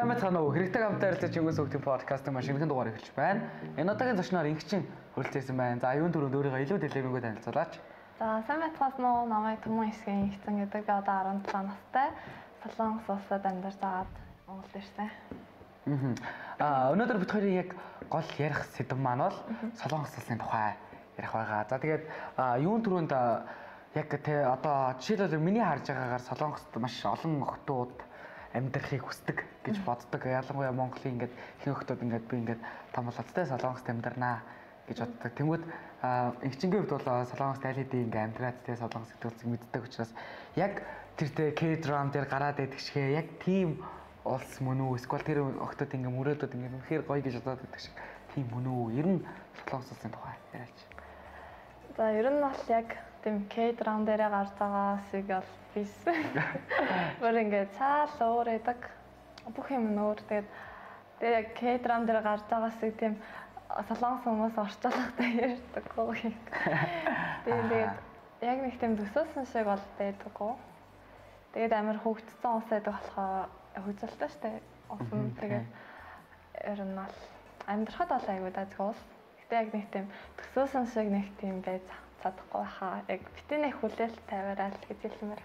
сайн байна уу? Хэрэгтэй хамтаа харилцаж өнгөс өгдөг подкастын машингийн дугаар эхэлж байна. Энэ удаагийн зочноор ингчин хүрэлцээсэн байна. За, юун төрөнд өөрийгөө илүү дэлгэрэнгүй танилцуулаач. За, сайн байцгаас нөө намайг Түмэн Исгийн ихцэн гэдэг. Би одоо 17 настай. Солонгос улсад амьдарч байгаад Монголд ирсэн. Өнөөдөр бид хоёрын яг гол ярих сэдэв маань бол Солонгос улсын тухай ярих байгаа. За, тэгээд юун төрөнд яг тэ одоо жишээлбэл миний харж байгаагаар Солонгост маш олон охтууд амьдрахыг хүсдэг гэж боддог. Ялангуяа Монголын ингээд ихэнх охтууд ингээд би ингээд том болоод тэ Солонгост амьдрнаа гэж боддог. Тэнгүүд инхчингийн хувьд бол Солонгост аль хэдийн ингээд амьдраад тэ Солонгос гэдэг зүйлийг мэддэг учраас яг тэр тэ K-drama дээр гараад идэх шигээ яг тийм улс мөн үү? Эсвэл тэр охтууд ингээд мөрөөдөд ингээд үнэхээр гоё гэж бодоод идэх шиг тийм мөн үү? Ер нь Солонгос улсын тухай яриач. За, ер нь бол яг тийм K-drama дээрээ гарч байгаа шиг бол биш. Бүр ингээд цаал өөр эдэг бүх юм өөр. Тэгээд яг K-drama дээр гарч байгаа шиг тийм Солонгос хүмүүс орчлогтой ярьдаг гоо. Тэгээд яг нэг тийм төсөөсөн шиг бол байдаггүй. Тэгээд амар хөгжсөн улс байдаг болохоор хөгжөлтэй штэ. Усан тэгээд ер нь бол амьдрахад бол айгүй дайггүй ус. Гэтэ яг нэг тийм төсөөсөн шиг нэг тийм байж чадахгүй хаа. Яг битээ нэг хүлээлт тавиараа л гэж хэлмээр.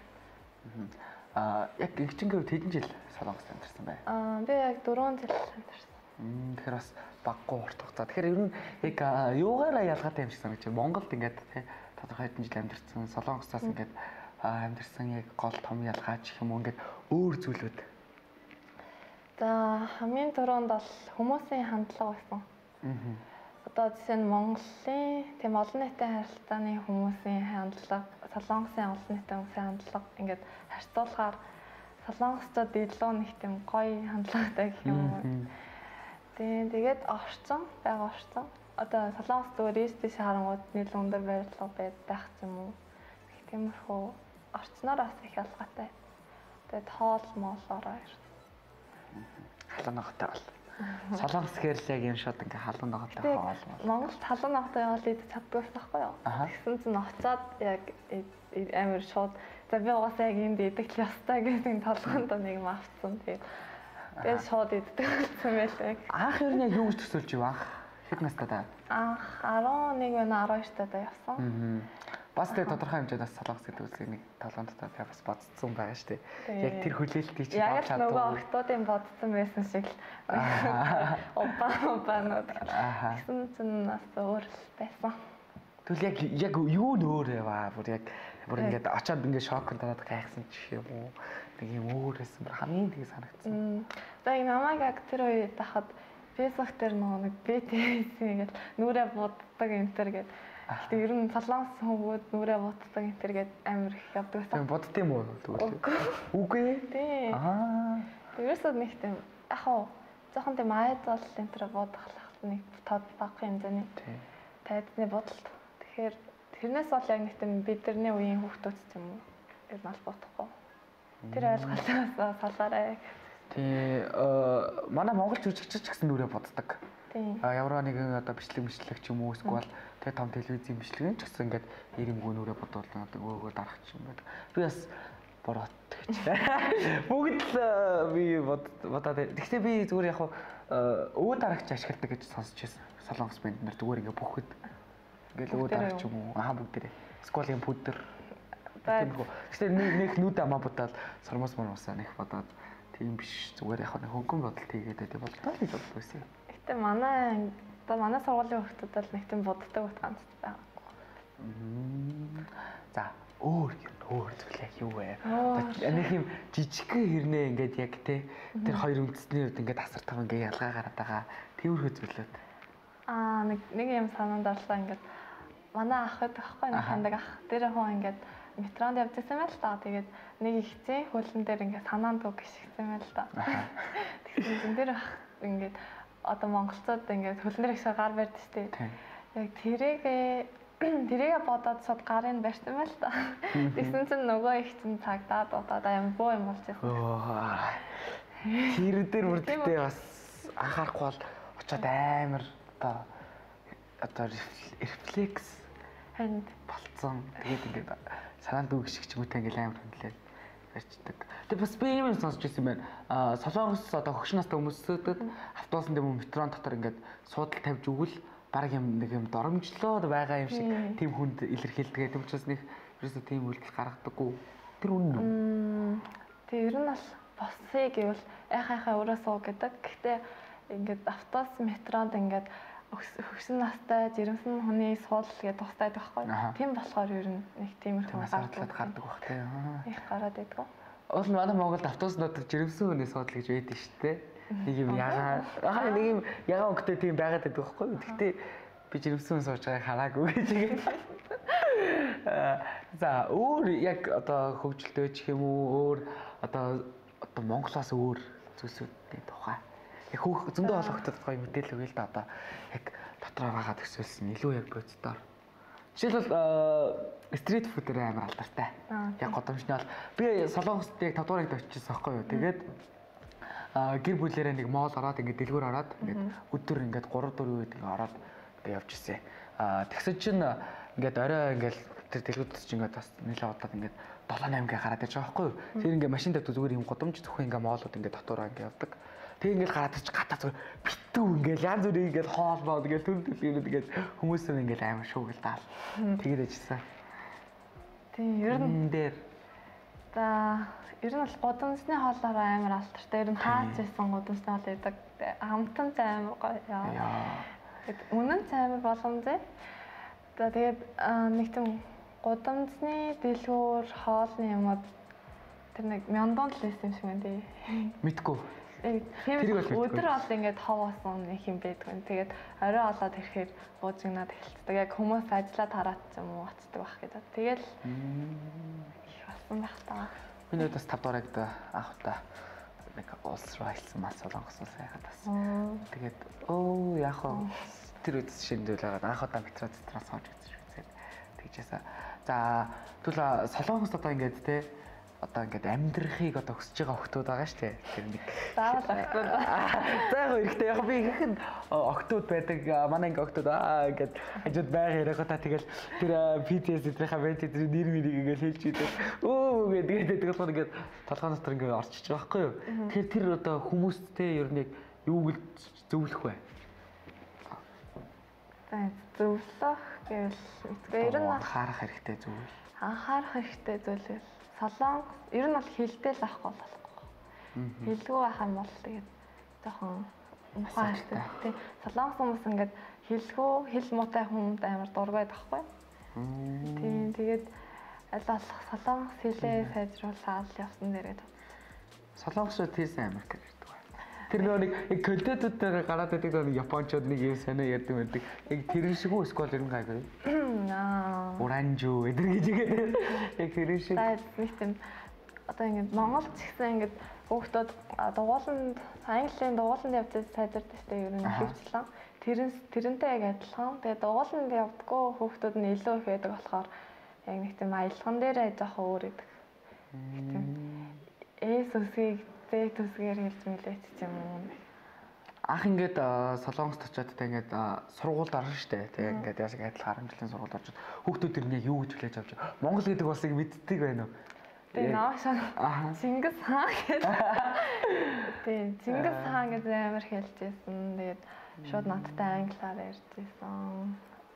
Яг инхчингийн хувьд хэдэн жил Солонгост амьдарсан бай? Би яг 4 жил амьдарсан. Тэгэхээр бас баггүй урт хугацаа. Тэгэхээр ер нь яг юугаараа ялгаатай юм шиг санагдаж байна. Монголд ингээд тий тодорхой хэдэн жил амьдарсан, Солонгостоос ингээд амьдарсан яг гол том ялгаа ч юм уу ингээд өөр зүйлүүд. За, хамгийн түрүүнд бол хүмүүсийн хандлага байсан. Одоо жишээ нь Монголын тийм олон нийтийн харилцааны хүмүүсийн хандлага, Солонгосын олон нийтийн хүмүүсийн хандлага ингээд харьцуулахаар Солонгосчууд илүү нэг тийм гоё хандлагатай гэх юм уу. Тэгээд орчин байгаа орчин. Одоо Солонгос зүгээр ийш харангууд нийлэн өндөр байрлал байх юм уу. Тиймэрхүү орчноор бас их ялгаатай. Тэгээд хоол моолороо ирсэн. Халуун ноготой бол. Солонгос гэхэл яг юм шууд ингээ халуун ноготой хоол. Монголд халуун ноготой хоол идэж чаддагс байхгүй юу? Тэгсэн чинь очиод яг амар шууд за би угаасаа яг энд идэх л ёстой гэдэг толгоонд нэг юм авцсан. Тэгээд шууд иддэг юм байлаа. Анх ер нь юу гэж төсөөлж ив анх? Хэд настай та? Анх 11 байна 12 таа явсан. Бас тэгээ тодорхой хэмжээнд бас Солонгос гэдэг үсгийг нэг толгойд та бас бодсон байгаа шүү дээ. Яг тэр хүлээлтийг чи авч чадсан. Яг нөгөө охтуудын бодсон байсан шиг л опанууд. Тэгсэн чинь бас өөр л байсан. Тэгвэл яг юу нөөр яваа? Бүр ингээд очиад ингээд шокнд тараад гайхсан ч юм уу? Нэг юм өөр байсан. Хамгийн тийг санагдсан. За энэ намайг яг тэр үед тахад Facebook дээр нэг BTS ингээд нүрээ буддаг энэ төр гэдэг. Гэтэ ер нь Солонгос хүмүүс нүрээ буддаг энэ төр гэдэг амар их явдаг байсан. Будд юм уу тэгвэл? Үгүй. Тий. Тэрсэд нэг тийм яг хоо жоохон тийм айдол энэ төр будах нэг тод баг хэмжээний. Тайдны бодолт. Тэгэхээр тэрнээс бол яг нэг тийм бидний үеийн хүүхдүүд ч юм уу ер нь аль бодохгүй. Тэр ойлголтоос салаарай. Тий, манай монгол жүжигчч гэсэн нүрээ боддог. Тий. Ямар нэгэн одоо бичлэг ч юм уу эсвэл тэгээ том телевизийн бичлэг ч гэсэн ингээд ирэмгүй нүрээ бодвол өгөө дарах ч юм байдаг. Би бас бороод гэж. Бүгд л би бодоод. Гэхдээ би зүгээр яг өвөө дарагч ашигладаг гэж сонсч байсан. Солонгос банд нар зүгээр ингээд бүхэд ингээд өвөө дарагч юм уу? Бүгдээрээ. Эсвэл юм пүдэр. Тиймэрхүү. Гэхдээ нэг нүд амаа бодоод сормос моросоо нэг бодоод тийм биш зүгээр яг нэг хөнгөн бодолт хийгээд байдаг болтой л боддог байсан. Гэтэ манай сургуулийн хүүхдүүд бол нэг тийм боддог бот ганц байхгүй. За өөр зүйл яг юу вэ? Нэг юм жижигхэн хэрнээ ингээд яг тэр хоёр үндэсний үед ингээд асар тав ингээд ялгаа гараад байгаа тэрхүү зүйлүүд. Нэг юм санаанд орлоо ингээд манай ах байдаг байхгүй нэг хандаг ах. Тэр хүн ингээд метронд явж байсан байл та. Тэгээд нэг ихцэн хөлн дээр ингээд санаанд үг гიშгсэн байл та. Тэгэхээр тэр ах ингээд одоо монголцууд ингээд хөлн дээр ихсээ гар барьд штэ. Яг тэрийгэ бодоод сод гарын барьсан байл та. Тэгсэн чинь нөгөө ихцэн цагдаад удаад аим боо юм болж байсан. Тэр дээр үрдэлтэй бас анхаарахгүй бол очоод амар одоо рефлекс ханд болцсон. Тэгээд ингээд санаанд үг шиг ч юм уу та ингээл амар хөндлээ. барьцдаг. Тэгээ бас би юм сонсч ирсэн байна. Солонгос одоо хөгш настай хүмүүсүүдэд автобусан дэм метрон дотор ингээд суудал тавьж өгвөл баг нэг юм доромжлоод байгаа юм шиг тийм хүнд илэрхийлдэг. Тэм учраас нэг ерөөсөө тийм үйлдэл гаргадаггүй. Тэр үнэн үү? Тэг ер нь бол босъё гэвэл айхаа өөрөө суу гэдэг. Гэхдээ ингээд автобус метронд ингээд хөгсөн настай жирэмсэн хүний суудал гэдэг тустай байхгүй. Тийм болохоор ер нь нэг тиймэрхүү гардаг бах тийм. Их гараад байдаг. Уул нь манай Монголд автобуснууд жирэмсэн хүний суудал гэж байдаг шүү дээ. Нэг юм нэг юм ягаан өнгөтэй тийм байгаад байдаг байхгүй. Гэхдээ би жирэмсэн хүн сууж байгааг хараагүй гэж игээд. За өөр яг одоо хөгжилтэй ч юм уу өөр одоо Монголоос өөр зүйлсүүдийн тухай яг зөндөө олгогдод гоё мэдээлэл өгье л да одоо яг дотроо байгаа төсөөлсөн илүү яг боддоор. Жишээлбэл стрит фудээр амар алдартай. Яг годомжны бол би Солонгост яг 5 дугаарыг очижсэн байхгүй юу. Тэгээд гэр бүлээрээ нэг моол ороод ингээд дэлгүүр ороод ингээд өдөр ингээд 3 4 үед ингээд ороод ингээд явж ирсэн. Тэгсэн чинь ингээд орой ингээд тэр дэлгүүрт чинь ингээд бас нэлээд удаад ингээд 7 8 гээ гараад ирж байгаа байхгүй юу. Тэр ингээд машин дээр зүгээр юм годомж зөвхөн ингээд моолууд ингээд дотоороо ингээд явдаг. Тэг ингээд гараад ирж гатаа зүгээр битүү ингээд янз бүрийн ингээд хоолноод ингээд төлөвлөлөд ингээд хүмүүсээ ингээд амар шуугилдаал. Тэгээд ажилласан. Тийм ер нь дээр ер нь бол гудамжны хоолоор амар алдартай. Ер нь хаач байсан гудамжны хоол байдаг. Хамтан амар гоё. Үнэн амар боломжтой. Тэгээд нэг тийм гудамжны дэлгүүр хоолны юмуд тэр нэг мяндон л байсан юм шиг байна тий. Мэдгүй. Өдөр бол ингээд хаваасан нэг юм байдгүй. Тэгээд орой олоод ирэхээр буужигнаад эхэлцдэг. Яг хүмүүс ажиллаад хараад ч юм уу очдөг байх гэдэг. Тэгэл их болсон байх таа. Миний бас 5 дугаарыг анх удаа нэг улс руу аялсан мас Солонгоос сайхад бас. Тэгээд яг тэр үед шинжүүл байгаа. Анх удаа метро дотроо сууж үзсэн. Тэгжээсаа. За тэгвэл Солонгост одоо ингээд те одоо ингээд амьдрахыг одоо хүсэж байгаа охтууд байгаа шүү дээ. Тэр нэг заавал охтууд. За яг хэрэгтэй. Яг би ихэнд охтууд байдаг. Манай ингээд охтууд ингээд хажууд байга яриагаа тэгэл тэр PTS эдрийнхаа бэнт тэр нэр мэрийг ингээд хэлж идэг. Тэгээд тэгэл ингээд толгойн дотор ингээд орчиж байгаа байхгүй юу. Тэгэхээр тэр одоо хүмүүсттэй ер нь яг юу гэж зөвлөх вэ? Зөвлөх гэвэл ер нь анхаарах хэрэгтэй зүйл. Анхаарах хэрэгтэй зүйл Солонгос ер нь бол хилтэй л авахгүй болохгүй. Хилгүй байх юм бол тэгээд жоохон мухаа хэрэгтэй. Тий. Солонгос хүмүүс ингээд хил муутай хүнд амар дургайд байхгүй. Тийм тэгээд аль болох Солонгос хэлээ сайжруулаад явсан дээрээ. Солонгосчууд тийсэн Америк ирдэг байна. Тэр нэг контентуудаар гараад байдаг нэг японочууд нэг юм сонио ярьдаг байдаг. Яг тэр шиг үү эсвэл ер нь гайгүй. Оранжу эдэр гэж игээд яг тэр шиг. Тийм одоо ингээд Монголд ч гэсэн ингээд хүүхдүүд дугууланд Английн дугууланд явж сайжирдаг шүү дээ ер нь хөвчлэн. Тэрнтэй яг адилхан. Тэгээд дугууланд явдггүй хүүхдүүд нь илүү их байдаг болохоор яг нэг тийм аялган дээр жоох өөр идэг. Тийм. Эсүсийг зэт үсгээр хэлж мэлээч юм уу. Анх ингээд Солонгост очиод та ингээд сургуульд орно штэ. Тэгээ ингээд яаж адилхан 10 жилийн сургуульд орчод хүүхдүүд тэр нь яг юу гэж хүлээж авч Монгол гэдэг улсыг мэддэг байна уу? Тэгээ наашаа Чингис хаан гэдэг. Тэгээ Чингис хаан гэдэг амар хэлжсэн. Тэгээд шууд надтай англиар ярьжсэн.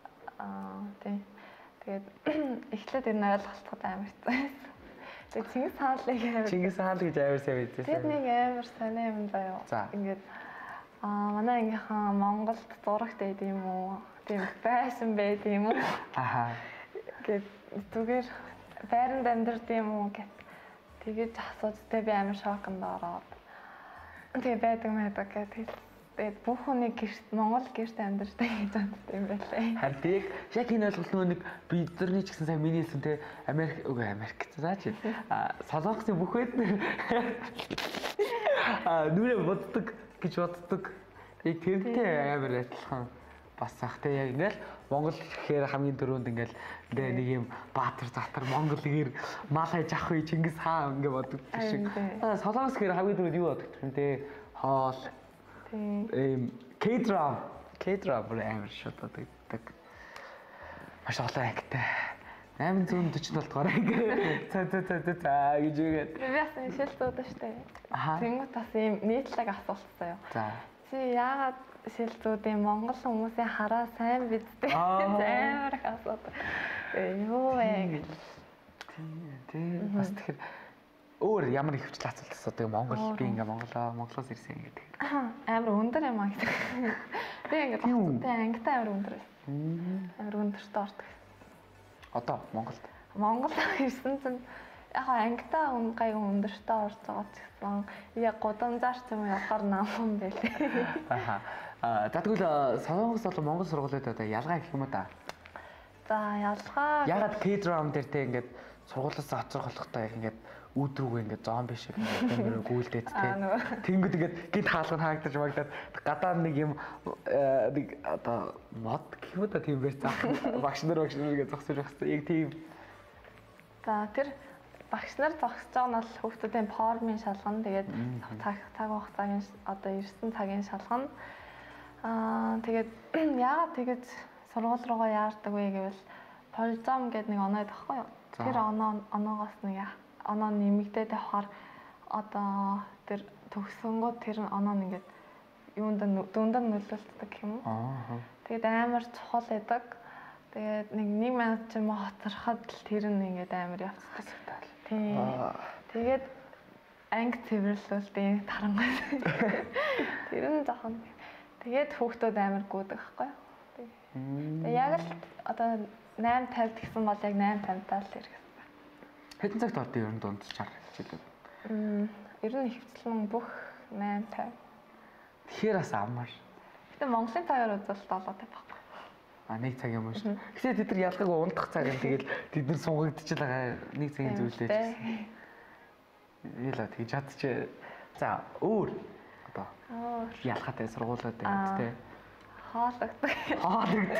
Тэгээд эхлээд ер нь ойлголцоход амар хэцүү. Тэгээд Чингис хаан гэж амар сайн мэдсэн. Тэгээд нэг амар сонио юм заяа. Ингээд манай ангийнхан Монголд зурагт байд юм уу? Тийм байсан байд юм уу? Гэт зүгээр байранд амьдрд юм уу гэт. Тэгээд асуужтэй би амар шоконд ороод. Тэгээ байдаг гэт. Тэгээд бүх хүний гэрт Монгол гэрт амьдртай гэж боддог юм байлаа. Харин яг энэ ойлголт нэг бидний ч гэсэн сайн миний хэлсэн те Америк заач. Солонгосын бүх хэд нүрээ боддог гэж боддог. Яг тэрнтэй амар адилхан бас ах те яг ингээл Монгол гэхээр хамгийн түрүүнд ингээл нэг юм баатар затар Монгол гэр мал хайж авах үе Чингис хаан ингээ боддог шиг. Солонгос гэхээр хамгийн түрүүнд юу боддог юм те хоол K-drama бүр амар шууд боддог. Маш олон ангитай. 840 болтгоор ингээ за гэж үгээд. Би бас энэ шилдүүд штэ. Аха. Тэнгуут бас ийм нийтлэг асуулт заяа. За. Чи яагаад шилдүүдийн монгол хүмүүсийн хараа сайн бидтэй амар их асуудаг. Юу вэ гэж. Тийм бас тэгэхээр өөр ямар их хвчлээ асуулт асуудаг Монгол би ингээ Монголоос ирсэн гэдэг. Амар өндөр юм аа гэдэг. Би ингээ тогттой ангитай амар өндөр байсан. Амар өндөртөө ордог. Одоо Монгол ирсэн чинь яг ангитай гайгүй өндөртөө орж байгаа ч гэсэн яг гудамжаар ч юм явахаар намхан байлээ. Аха. За тэгвэл Солонгос болон Монгол сургуулиуд одоо ялгаа гэх юм уу та? За ялгаа. Ягаад K-drum дээр те ингээд сургуулиас оцрох болохтой яг ингээд өөдрөөгөө ингээд зомби шиг ингээд гүйлдээд те. Тэнгүүд ингээд гинт хаалганд хаагдаж магадад гадаа нэг юм нэг одоо мод гэх юм уу та тийм байсан. Багш нар ингээд зогсож байх хэрэгтэй. Яг тийм. За тэр багш нар зогсож байгаа нь бол хүүхдүүдийн формын шалгана. Тэгээд цаг хугацаагийн одоо ирсэн цагийн шалгана. Тэгээд яагаад тэгэж сургууль руугаа яардаг вэ гэвэл полизом гэдэг нэг оноо байхгүй юу? Тэр оноогоос нэг оноо нэмэгдээд явахаар одоо тэр төгсөнгөө тэр оноо нь ингээд юунд дүндээ нөлөөлцдөг юм уу? Тэгээд амар чухал байдаг. Тэгээд нэг минут ч юм уу хоцроход л тэр нь ингээд амар явцдаг. Тийм. Тэгээд анги цэвэрлүүлдэг тарангай. Тэр нь жоохон. Тэгээд хүүхдүүд амар гүйдэг байхгүй юу? Тэгээд яг л одоо 8:50 гэсэн бол яг 8:50 таа л ирэх хэрэгтэй. Хэдэн цагт ордог ер нь дундчаар хичээлээ? Ер нь хөвчлэн бүх 8:50. Тэгэхээр бас амар. Гэтэ Монголын цагаар үзвэл 7:50 байхгүй. Нэг цаг юм шүү. Гэхдээ тэд нар ялгаагүй унтах цаг юм тэгэл тэд нар сунгагдчихл байгаа нэг цагийн зүйлээ гэсэн. Яла тэгж чадчих. За өөр одоо ялгаатай сургуулиуд байна тий. Хоологддог.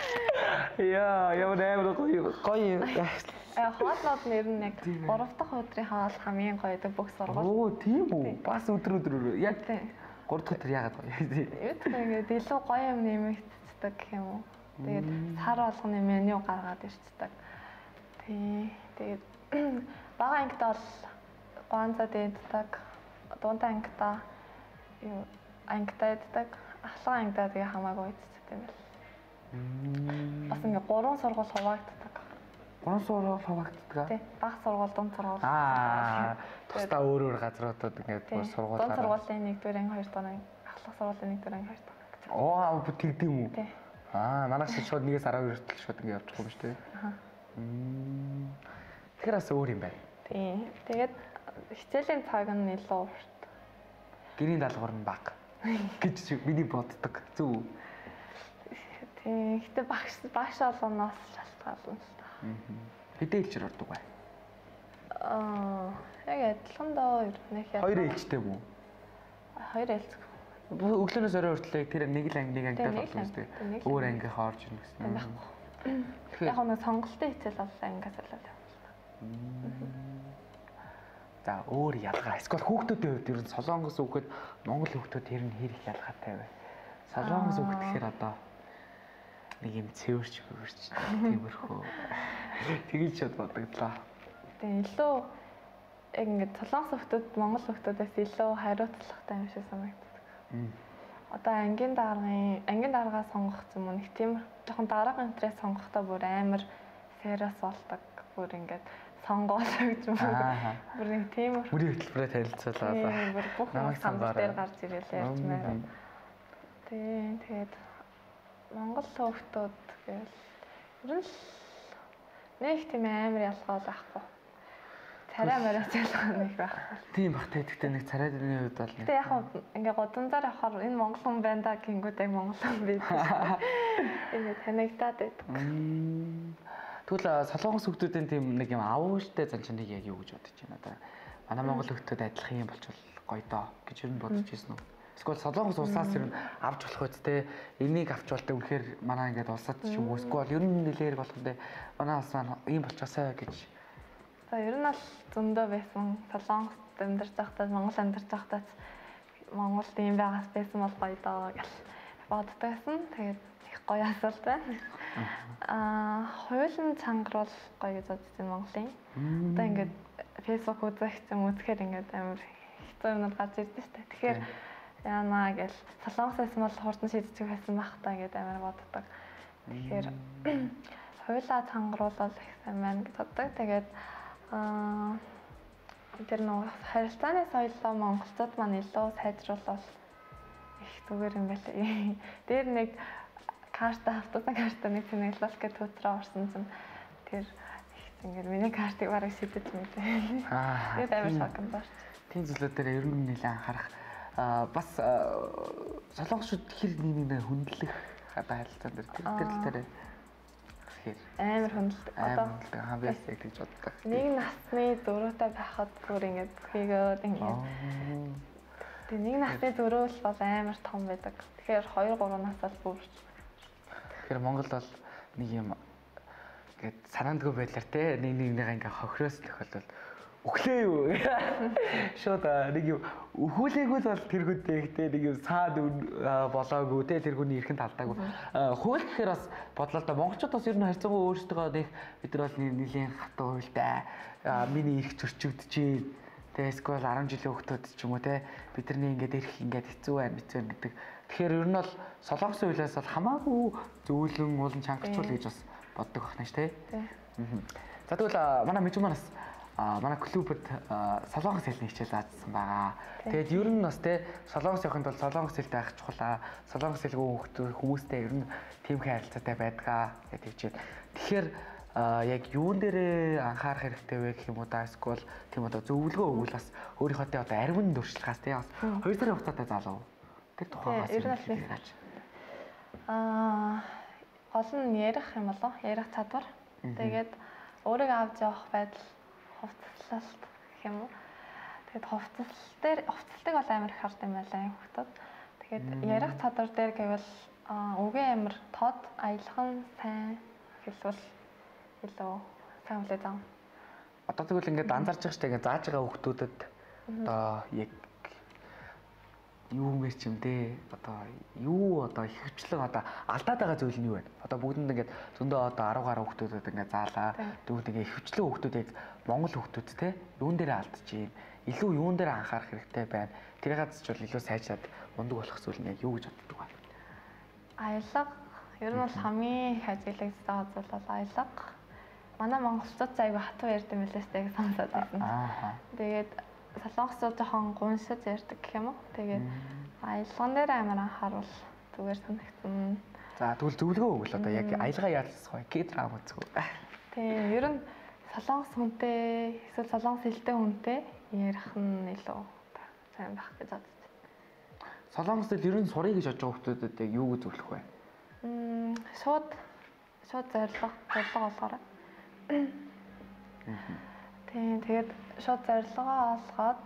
Яа, ямар амар гоё. Хоолнууд нэр нь яг 3 дахь өдрийн хоол хамгийн гоёдаг бүх сургууль. Оо, тийм үү? Бас өдөр яг 3 дахь өдөр яагаад гоё? Юу гэх ингээд илүү гоё юм нэмэгддэг гэх юм уу? Тэгээд сар болгоны меню гаргаад ирцдэг. Тэгээд бага ангид бол гуанзаа дээддэг. Дундаа ангидаа юу ангидаа дээддэг. Ахлах ангидаа тэгээ хамаагүй иддэг юм байна. Бас ингээ 3 сургууль хуваагддаг. 3 сургууль хуваагддаг. Тий. Бага сургууль, дунд сургууль. Тусдаа өөр газруудад ингээд сургуулиараа. Дунд сургуулийн 1-р анги, 2-р анги, ахлах сургуулийн 1-р анги, 2-р анги. Оо, тэгдэм үү? Тий. Манайх шууд 1-ээс 12 хүртэл шууд ингээд явчих юм шүү дээ. Тэгэхээр бас өөр юм байна. Тий. Тэгээд хичээлийн цаг нь илүү урт. Гэрийн даалгавар нь бага гэж миний боддог. Зөв. Тий. Гэтэ багш олгоноос шалтгаална л та. Хэдэн хэлчээр ордог бай? Яг адилхан доо ер нь их. 2 хэлчтэй юм уу? 2 хэлц. Өглөөнөөс орой хүртэл тэр нэг л анги ангидаа болно шүү дээ. Өөр анги хоорж ирнэ гэсэн. Байхгүй. Яг нэг сонголтын хичээл бол ангиас болоод явна. За өөр ялгаа. Эсвэл хүүхдүүдийн хувьд ер нь Солонгос хүүхэд Монгол хүүхдүүд ер нь хэр их ялгаатай вэ? Солонгос хүүхэд гэхээр одоо нэг юм цэвэрч тиймэрхүү. Тэгэж чад бодогдлоо. Тэгээ илүү яг ингээд Солонгос хүүхдүүд Монгол хүүхдүүдээс илүү хариуцлагатай юм шиг санагддаг. Одоо ангийн дараагаа сонгох юм уу нэг тийм жоохон дараагийн өнтрээ сонгохдоо бүр амар сериас болдог. Бүр ингээд сонгоолоо гэж юм. Бүр нэг тийм бүрийн хөтөлбөрөөр танилцуулаад бүр бүх самбар дээр гарч ирэл ярьж маяг. Тэгээд Монгол хүүхдүүд гэвэл ер нь нэг тийм амар ялгаа байхгүй. Царай мараас ялгаа нэг байхгүй. Тийм багтай. Гэхдээ нэг царай дэрний хувьд бол яг ингээ годамжаар явахаар энэ монгол хүн байна да гингүүд яг монгол хүн байдаг. Ингээ танигдаад байдаг. Тэгвэл Солонгос хүүхдүүдийн тийм нэг юм авууштай занчныг яг юу гэж бодож байна одоо. Манай монгол хүүхдүүд адилхан юм болчихвол гоё доо гэж ер нь бодож ирсэн үү? Эсвэл Солонгос улсаас ер нь авч болох үстэй энийг авч болтой үнэхээр манай ингээд улсад ч юм уу эсвэл ер нь нэлээр болохгүй манай улс маань ийм болчихосоо гэж. За ер нь бол зөндөө байсан. Солонгост амьдарч байхдаа Монгол амьдарч байхдаа Монголд ийм байгаас байсан бол гоё доо гэл боддогсэн. Тэгээд их гоё асуулт байна. Хуулийн чанга бол гоё гэж бодож байна Монголын. Одоо ингээд Facebook үзэхээр ингээд амар хэцүү юмнууд гарч ирдэ штэ. Тэгэхээр яана гэж солонгос байсан бол хурдан шийдчих байсан байх та ингээд амар боддог. Тэгэхээр хуулиа чангаруулал их сайн байна гэж боддог. Тэгээд тэр нөө харилцааны соёлоо монголчууд маань илүү сайжруулах их зүгээр юм байлаа. Тэр нэг автосан карта нэг тэнэглэл гэж төвтрөө орсон чинь тэр ингээд миний картыг бараг шидэж мэдээ. Тэгээд амар шокнд орч. Тийм зүйлүүд дээр ер нь нэлээд анхаарах. Бас солонгосчууд хэр нэг хөндлөх хадаа харилцаан дээр тэр дээр амар хөндлөдөг. Одоо хавьяас яг гэж боддог. Нэг насны зөрүүтэй байхад бүр ингээд хийгээд ингээд. Тэгээ нэг насны зөрүүл бол амар том байдаг. Тэгэхээр 2 3 насаас бүр. Тэгэхээр Монгол бол нэг юм ингээд санаандгүй байдлаар те нэгнийгээ ингээд хохироос тохиолдол өглөө юу шууд нэг юм өхүүлээгүй бол тэр хүнтэй ихтэй нэг юм саад болоогүй те тэр хүний эрхэн талдаагүй хууль гэхээр бас бодлоо да монголчууд бас ер нь харьцангуй өөрсдөө нэг бид нар бол нэлийн хатуу хуультай миний эрх зөрчигдөж чинь те эсвэл 10 жилийн хүүхдүүд ч юм уу те бидний ингээд эрх ингээд хэцүү байна гэдэг. Тэгэхээр ер нь бол солонгосын хуулиас бол хамаагүй зөөлөн уулан чангарчул гэж бас боддог байна ш те. За тэгвэл манай мэжүү манаас манай клубд солонгос хэлний хичээл заажсан байгаа. Тэгээд ер нь бас те солонгос явахын тулд солонгос хэлтэй байх чухал. Солонгос хэлгүй хүмүүстэй ер нь тийм харилцаатай байдгаа гэдэг хичээл. Тэгэхээр яг юун дээрээ анхаарах хэрэгтэй вэ гэх юм уу да эсвэл тийм одоо зөвлөгөө өгвөл бас өөрийнхөө тэ одоо арвин дуршлагаас те бас 2 сарын хугацаатай залуу. Тэр тухайгаас ер нь хэлж гол нь ярих юм болоо ярих чадвар. Тэгээд өөрийгөө авч явах байдал хувцаслалт гэх юм уу. Тэгээд хувцалтыг бол амар их хард юм байлаа хүүхдүүд. Тэгээд ярих чадвар дээр гэвэл үгийн амар тод аялхан сайн хэлбэл илүү сайн үлээ зам. Одоо тэгвэл ингээд анзаарч байгаа штэ ингээд зааж байгаа хүүхдүүдэд одоо яг юу мэр ч юм дээ одоо юу одоо ихвчлэн одоо алдаад байгаа зүйл нь юу вэ? Одоо бүгдэнд ингээд зөндөө одоо 10 гаруй хүүхдүүдэд ингээд заалаа. Тэгвэл ингээд ихвчлэн хүүхдүүд яг Монгол хүүхдүүд те юун дээр алдчихээн? Илүү юун дээр анхаарах хэрэгтэй байна? Тэр газарч бол илүү сайжраад мундаг болох зүйл нь яг юу гэж боддог вэ? Аялга ер нь бол хамгийн их ажиглагдсан зүйл бол аялга. Манай монголчууд айгүй хатуу ярьдаг юм лээс тэг сонсоод байсан. Тэгээд солонгосууд жоохон гуншиж ярьдаг гэх юм уу. Тэгээд аялган дээр амар анхаарал зүгээр санагдсан. За тэгвэл зөвлөгөө өгвөл одоо яг аялгаа яалцах вэ? К-драма үзэх үү? Тийм ер нь солонгос хүнтэй эсвэл солонгос хэлтэй хүнтэй ярих нь илүү сайн байх гэж бодож байна. Солонгос хэл ер нь сурыг гэж бодож байгаа хүмүүсд яг юу гэж зөвлөх вэ? Шууд зорилго болгоорой. Тийм тэгээд шууд зорилгоо олгоод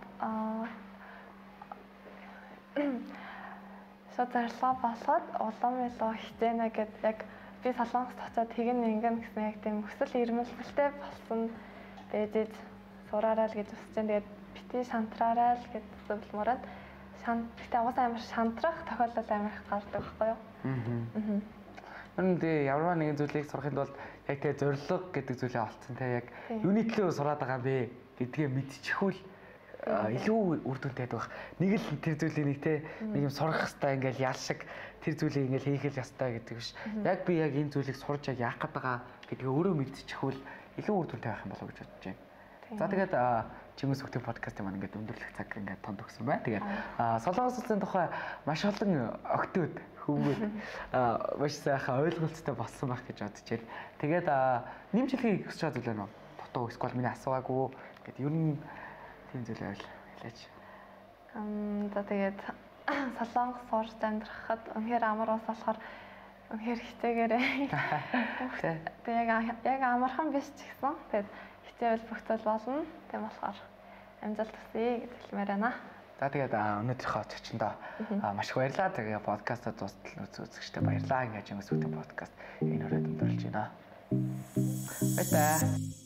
улам илүү хичээнэ гэдэг яг би солонгост очиод тэгин ингэн гэсэн яг тийм өсөл ирмэлтэй болсон бэжэж сураарай л гэж хүсэж байна. Тэгээд бити шантраарай л гэж зөвлөмөрөд бити угаасаа амар шантрах тохиолдол амар их гардаг байхгүй юу? Ер нь тэгээ ямар нэгэн зүйлийг сурахын тулд яг тэгээ зорилго гэдэг зүйлээ олцсон те яг юуны төлөө сураад байгаа юм бэ гэдгээ мэдчихвэл илүү үр дүнтэй байдаг. Нэг л тэр зүйлийг нэг те нэг юм сурах хэрэгтэй ингээл ял шиг тэр зүйлийг ингээл хийх л ёстой гэдэг биш. Яг би яг энэ зүйлийг сурж яг яах гээд байгаа гэдгээ өөрөө мэдчихвэл илүү үр дүнтэй байх юм болов уу гэж бодож байна. За тэгээд Чимээс Хүүхдийн подкастын маань ингээд өндөрлөх цаг ингээд тонд өгсөн байна. Тэгээд солонгос улсын тухай маш олон октод хүмүүст маш сайхан ойлголцтой болсон байх гэж бодож байна. Тэгээд нэмж хэлхийг хүсэж байгаа зүйл байна уу? Дутуу эсвэл миний асуугаагүй гэдэг ер нь тийм зүйл байл хэлээч. За тэгээд солонгос орж амьдрахад үнэхээр амар ус болохоор үнэхээр хичээгээрээ. Тэгээд яг амархан биш ч гэсэн тэгээд хичээвэл бүх зүйл болно. Тийм болохоор амжилт хүсье гэж хэлмээр байна. За тэгээд өнөөдрийнхөө очичондоо маш их баярлалаа. Тэгээд подкастад дуустал үзэгчтэй баярлалаа. Ингээд Чимээс Хүүхдийн подкаст энэ өрөөд өндөрлж байна. Баярлалаа.